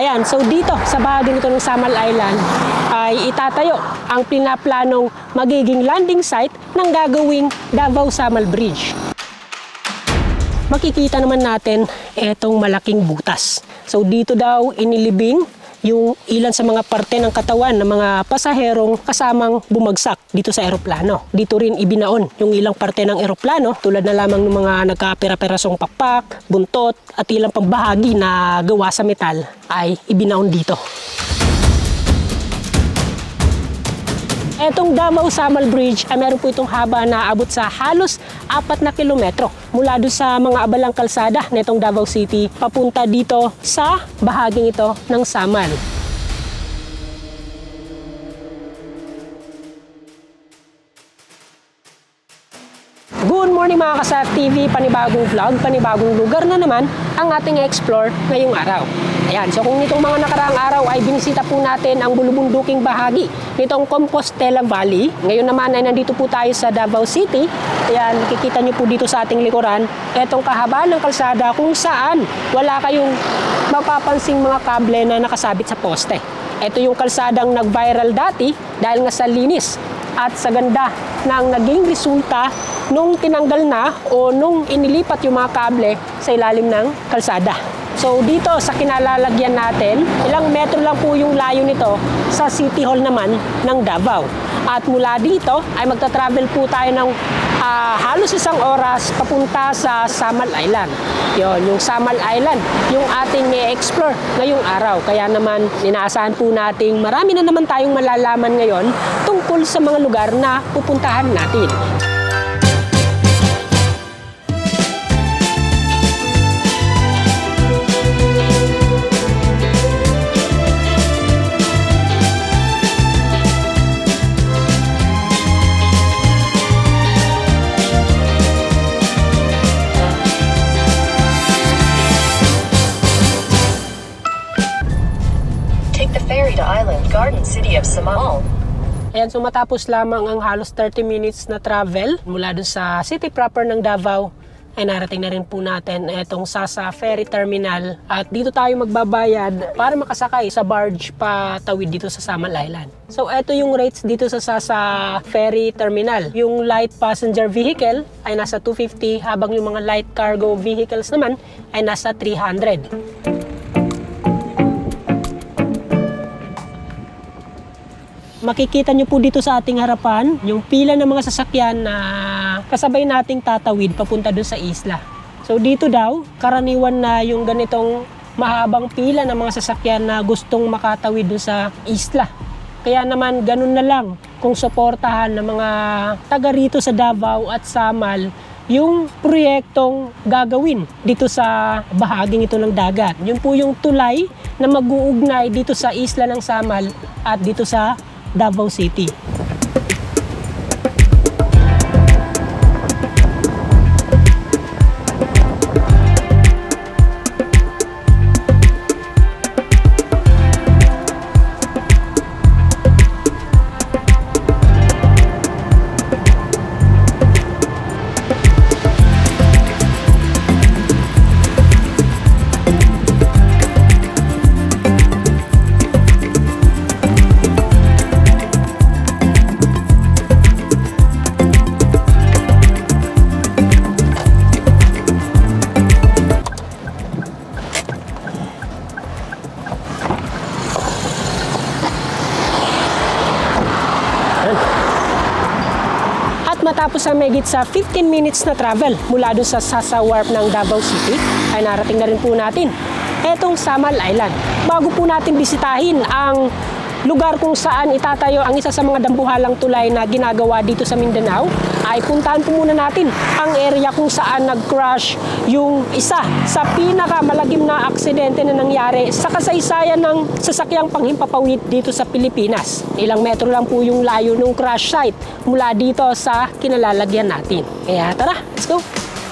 Ayan, so dito sa bahaging ito ng Samal Island ay itatayo ang pinaplanong magiging landing site ng gagawing Davao Samal Bridge. Makikita naman natin itong malaking butas. So dito daw inilibing yung ilan sa mga parte ng katawan ng mga pasaherong kasamang bumagsak dito sa eroplano. Dito rin ibinaon yung ilang parte ng eroplano tulad na lamang ng mga nagkapera-perasong pakpak, buntot at ilang pang bahagi na gawa sa metal ay ibinaon dito. Etong Davao Samal Bridge ay meron po itong haba na abot sa halos 4 na kilometro mula doon sa mga abalang kalsada nitong Davao City papunta dito sa bahaging ito ng Samal. Good morning mga ka-Seftv, panibagong vlog, panibagong lugar na naman ang ating explore ngayong araw. Ayan, so kung nitong mga nakaraang araw ay binisita po natin ang bulubunduking bahagi nitong Compostela Valley. Ngayon naman ay nandito po tayo sa Davao City. Ayan, nakikita nyo po dito sa ating likuran itong kahabaan ng kalsada kung saan wala kayong mapapansing mga kable na nakasabit sa poste. Ito yung kalsadang nag-viral dati dahil nga sa linis at sa ganda ng naging resulta nung tinanggal na o nung inilipat yung mga kable sa ilalim ng kalsada. So dito sa kinalalagyan natin, ilang metro lang po yung layo nito sa City Hall naman ng Davao. At mula dito ay magta-travel po tayo ng halos 1 oras papunta sa Samal Island. Yon, yung Samal Island, yung ating i-explore ngayong araw. Kaya naman inaasahan po nating marami na naman tayong malalaman ngayon tungkol sa mga lugar na pupuntahan natin. Garden City of Samal. Ayan, so matapos lamang ang halos 30 minutes na travel mula dun sa city proper ng Davao, ay narating na rin po natin itong Sasa Ferry Terminal at dito tayo magbabayad para makasakay sa barge pa tawid dito sa Samal Island. So ito yung rates dito sa Sasa Ferry Terminal. Yung light passenger vehicle ay nasa 250 habang yung mga light cargo vehicles naman ay nasa 300. Makikita nyo po dito sa ating harapan yung pila ng mga sasakyan na kasabay nating tatawid papunta dun sa isla. So dito daw, karaniwan na yung ganitong mahabang pila ng mga sasakyan na gustong makatawid dun sa isla. Kaya naman ganun na lang kung suportahan ng mga taga rito sa Davao at Samal yung proyektong gagawin dito sa bahaging ito ng dagat. Yun po yung tulay na mag-uugnay dito sa isla ng Samal at dito sa Davao City. Matapos sa megit sa 15 minutes na travel mula doon sa Sasa Wharf ng Davao City, ay narating na rin po natin etong Samal Island. Bago po natin bisitahin ang lugar kung saan itatayo ang isa sa mga dambuhalang tulay na ginagawa dito sa Mindanao, ay puntahan po muna natin ang area kung saan nag-crash yung isa sa pinakamalagim na aksidente na nangyari sa kasaysayan ng sasakyang panghimpapawid dito sa Pilipinas. Ilang metro lang po yung layo ng crash site mula dito sa kinalalagyan natin. Kaya tara, let's go!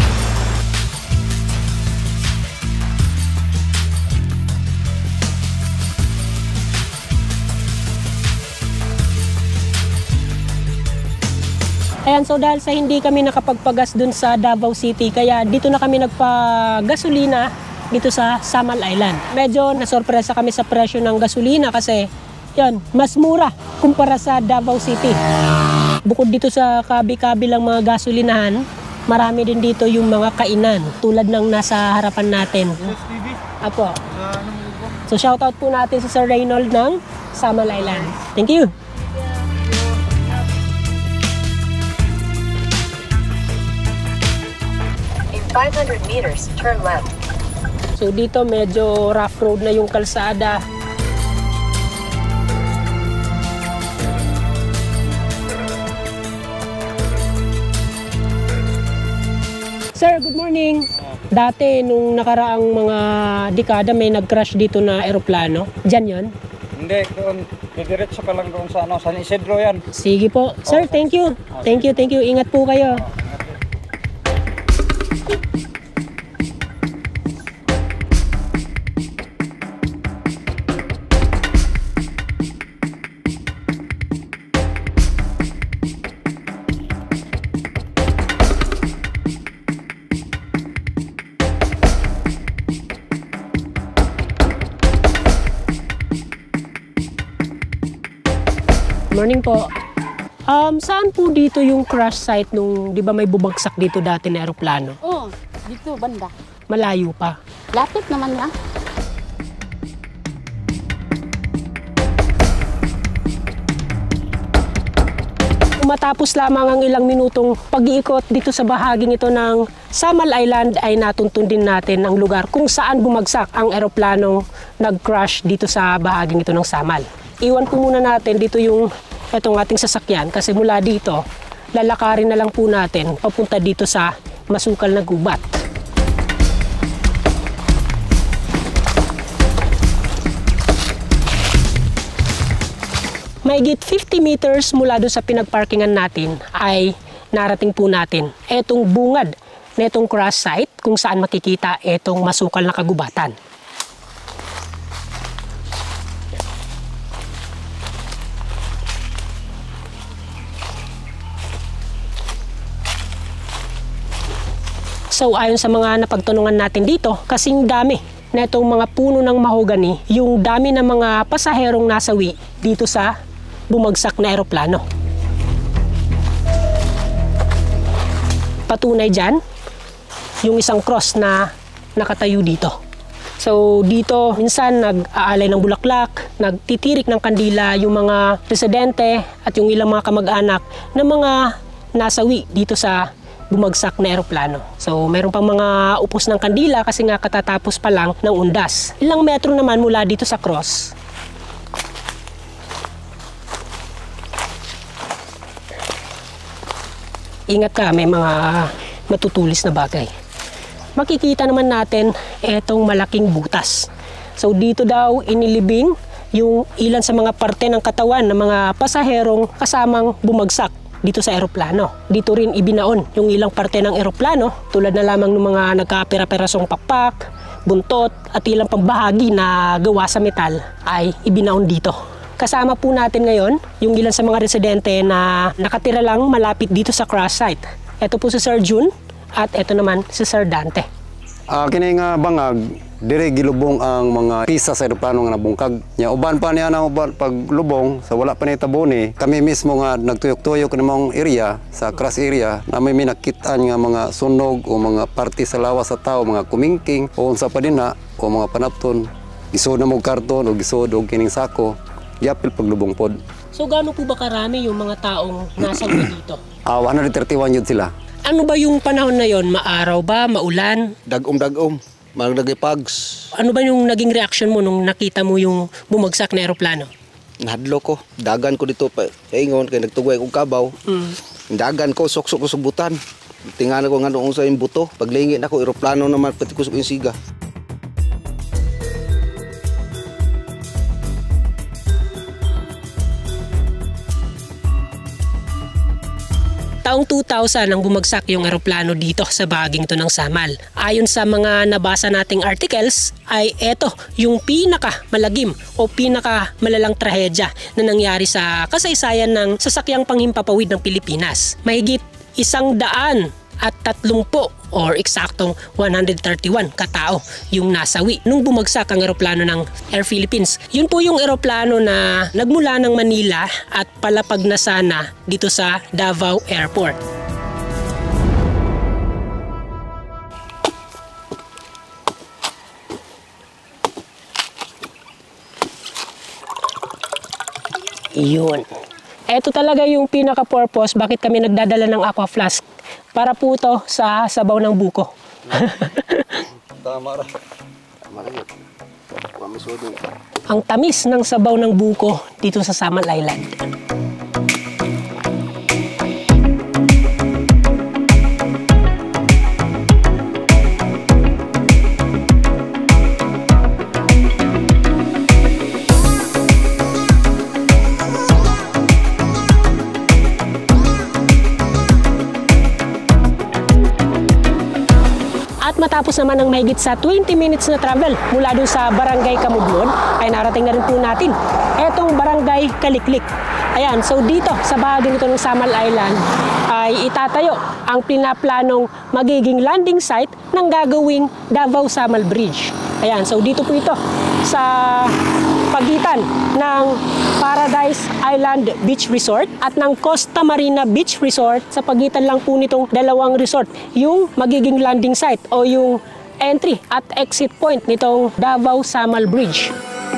Ayan, so dahil sa hindi kami nakapagpagas dun sa Davao City, kaya dito na kami nagpa-gasolina dito sa Samal Island. Medyo nasorpresa kami sa presyo ng gasolina kasi yan, mas mura kumpara sa Davao City. Bukod dito sa kabi-kabilang mga gasolinahan, marami din dito yung mga kainan tulad ng nasa harapan natin. Seftv? Apo. So shoutout po natin si Sir Reynold ng Samal Island. Thank you! In 500 meters, turn left. So dito medyo rough road na yung kalsada. Sir, good morning. Dati nung nakaraang mga dekada may nag-crash dito na eroplano. Diyan yon? Hindi, doon. Didiretso ka lang doon sa San Isidro yan. Sige po. Sir, thank you. Thank you. Ingat po kayo. Morning po. Saan po dito yung crash site nung, di ba may bumagsak dito dati na eroplano? Oh, dito banda. Malayo pa. Lapit naman lang. Matapos lamang ang ilang minutong pag-iikot dito sa bahaging ito ng Samal Island ay natuntun din natin ang lugar kung saan bumagsak ang eroplanong nag-crash dito sa bahaging ito ng Samal. Iwan po muna natin dito yung itong ating sasakyan kasi mula dito lalakarin na lang po natin papunta dito sa masukal na gubat. Mahigit 50 meters mula doon sa pinagparkingan natin ay narating po natin etong bungad na itong crash site kung saan makikita etong masukal na kagubatan. So ayon sa mga napagtanungan natin dito, kasing dami na itong mga puno ng mahogani, yung dami ng mga pasaherong nasawi dito sa bumagsak na eroplano. Patunay dyan, yung isang cross na nakatayo dito. So dito minsan nag-aalay ng bulaklak, nagtitirik ng kandila yung mga residente at yung ilang mga kamag-anak ng mga nasawi dito sa bumagsak na eroplano. So meron pang mga upos ng kandila kasi nga katatapos pa lang ng undas. Ilang metro naman mula dito sa cross. Ingat ka, may mga matutulis na bagay. Makikita naman natin etong malaking butas. So dito daw inilibing yung ilan sa mga parte ng katawan ng mga pasaherong kasamang bumagsak dito sa eroplano. Dito rin ibinaon yung ilang parte ng eroplano tulad na lamang ng mga nagkapera-perasong pakpak, buntot at ilang pambahagi na gawa sa metal ay ibinaon dito. Kasama po natin ngayon yung ilan sa mga residente na nakatira lang malapit dito sa crash site. Ito po si Sir June at ito naman si Sir Dante. Kini nga bangag dire gilubong ang mga pisa sa eroplano nga nabungkag. Nya uban pa niya na uban paglubong sa wala pa ni taboni. Kami mismo nga nagtuyok-tuyok na mga area sa crash area na may minakitaan nga mga sunog o mga parte sa lawas sa tao, mga kumingking o unsa pa dinha o mga panapton. Gisod na mo karton o gisod og kining sako. Yapil paglubong pod. So gaano po ba karami yung mga taong nasawi dito? 131 yun sila. Ano ba yung panahon na yon? Maaraw ba? Maulan? Dagom-dagom. Magdagipags. Ano ba yung naging reaction mo nung nakita mo yung bumagsak na eroplano? Nahadlo ko. Dagan ko dito pa. Ingon kay nagtugay kong kabaw. Dagan ko, sok-sok ko subutan. Tingnan ko nga noong sa yung buto. Paglingin ako, eroplano naman, pati ko sa siga. Taong 2000 nang bumagsak yung eroplano dito sa bahaging ito ng Samal. Ayon sa mga nabasa nating articles ay eto yung pinaka malagim o pinaka malalang trahedya na nangyari sa kasaysayan ng sasakyang panghimpapawid ng Pilipinas. Mahigit 130 or eksaktong 131 katao yung nasawi nung bumagsak ang eroplano ng Air Philippines. Yun po yung eroplano na nagmula ng Manila at palapag na sana dito sa Davao Airport. Yun. Ito talaga yung pinaka-purpose bakit kami nagdadala ng aqua flask. Para po to sa sabaw ng buko. Tama ra. Tama ra yun. Mamisodong. Ang tamis ng sabaw ng buko dito sa Samal Island. At matapos naman ng mahigit sa 20 minutes na travel mula doon sa Barangay Kamublon, ay narating na rin po natin etong Barangay Kaliklik. Ayan, so dito sa bahagi nito ng Samal Island ay itatayo ang pinaplanong magiging landing site ng gagawing Davao Samal Bridge. Ayan, so dito po ito sa pagitan ng Paradise Island Beach Resort at ng Costa Marina Beach Resort. Sa pagitan lang po nitong dalawang resort yung magiging landing site o yung entry at exit point nitong Davao Samal Bridge.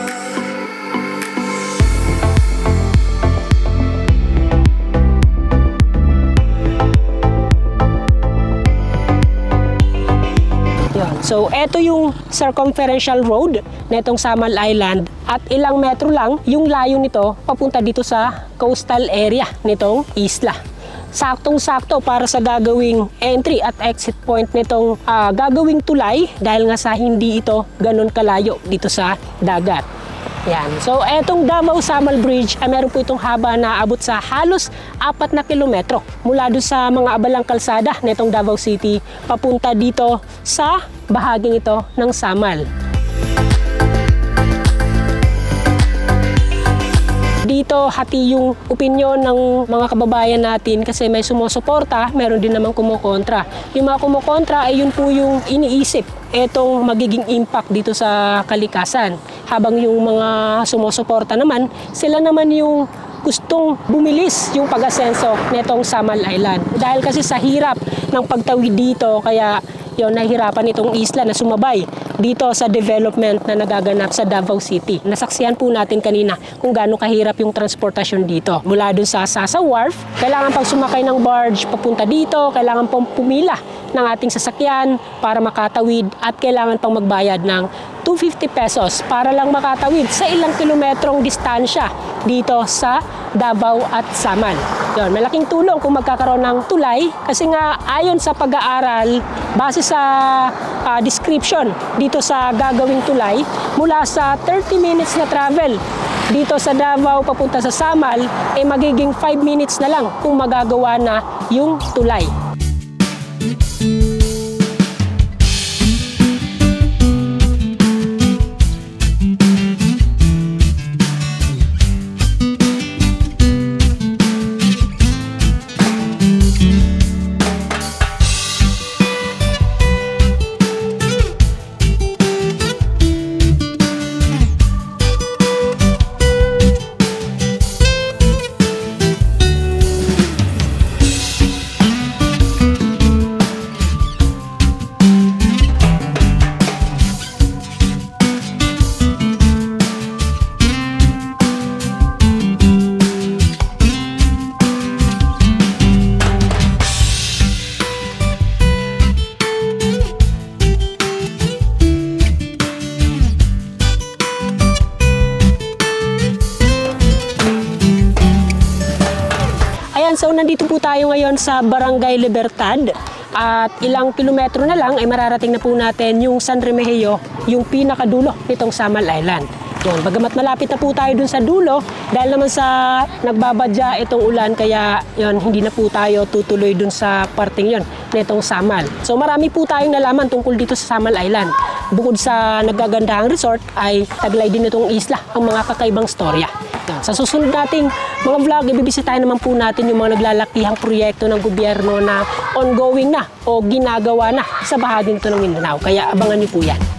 So, eto yung circumferential road netong Samal Island at ilang metro lang yung layo nito papunta dito sa coastal area nitong isla. Saktong-sakto para sa gagawing entry at exit point nitong gagawing tulay dahil nga sa hindi ito ganun kalayo dito sa dagat. Yan. So, etong Davao Samal Bridge ay meron po itong haba na abot sa halos 4 na kilometro mula doon sa mga abalang kalsada nitong Davao City papunta dito sa bahaging ito ng Samal. Dito hati yung opinyon ng mga kababayan natin kasi may sumusuporta, meron din namang kumukontra. Yung mga kumukontra ay yun po yung iniisip etong magiging impact dito sa kalikasan. Habang yung mga sumusuporta naman, sila naman yung gustong bumilis yung pag-asenso netong Samal Island. Dahil kasi sa hirap ng pagtawid dito, kaya yon nahihirapan itong isla na sumabay dito sa development na nagaganap sa Davao City. Nasaksihan po natin kanina kung gaano kahirap yung transportasyon dito. Mula dun sa Sasa Wharf, kailangan pang sumakay ng barge papunta dito, kailangan pang pumila ng ating sasakyan para makatawid at kailangan pang magbayad ng 250 pesos para lang makatawid sa ilang kilometrong distansya dito sa Davao at Samal. Yun, malaking tulong kung magkakaroon ng tulay kasi nga ayon sa pag-aaral, base sa description dito sa gagawing tulay, mula sa 30 minutes na travel dito sa Davao papunta sa Samal, ay magiging 5 minutes na lang kung magagawa na yung tulay. So nandito po tayo ngayon sa Barangay Libertad at ilang kilometro na lang ay mararating na po natin yung San Remigio, yung pinakadulo nitong Samal Island. Yun, bagamat malapit na po tayo dun sa dulo dahil naman sa nagbabadya itong ulan kaya yun, hindi na po tayo tutuloy dun sa parting yun nitong Samal. So marami po tayong nalaman tungkol dito sa Samal Island. bukod sa nagagandahang resort ay taglay din itong isla ang mga kakaibang storya. Sa susunod nating mga vlog, ibibisitahin naman po natin yung mga naglalakihang proyekto ng gobyerno na ongoing na o ginagawa na sa bahaging ito ng Mindanao. Kaya abangan niyo po yan.